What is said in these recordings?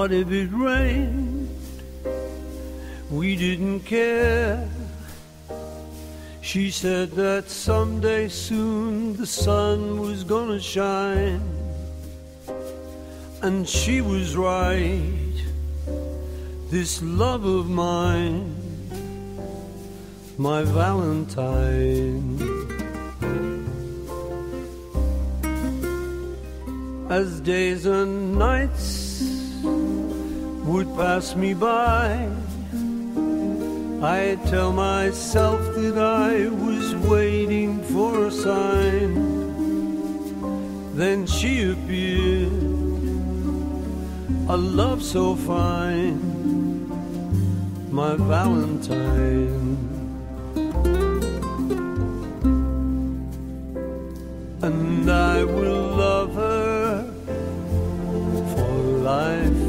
What if it rained? We didn't care. She said that someday soon the sun was gonna shine. And she was right. This love of mine, my Valentine. As days and nights would pass me by, I tell myself that I was waiting for a sign. Then she appeared, a love so fine, my Valentine. And I will love her for life,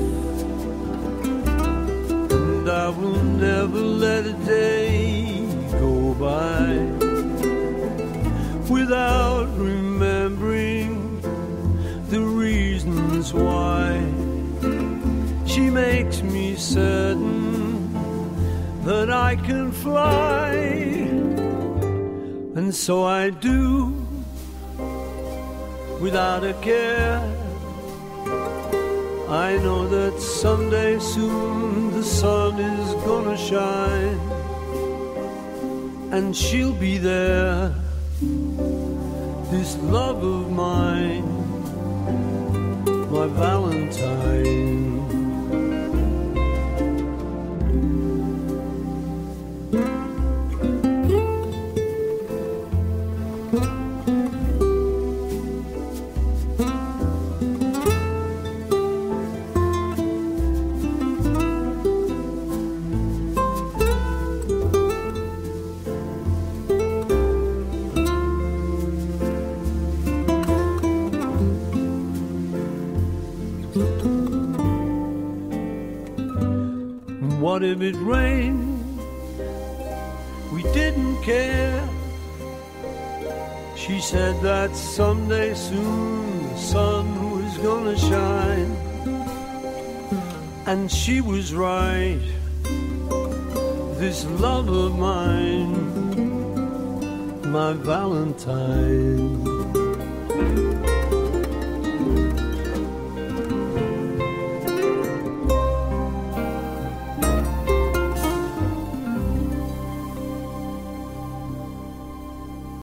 and I will never let a day go by without remembering the reasons why. She makes me certain that I can fly, and so I do, without a care. I know that someday soon the sun is gonna shine, and she'll be there, this love of mine, my Valentine. What if it rained? We didn't care. She said that someday soon the sun was gonna shine, and she was right. This love of mine, my Valentine.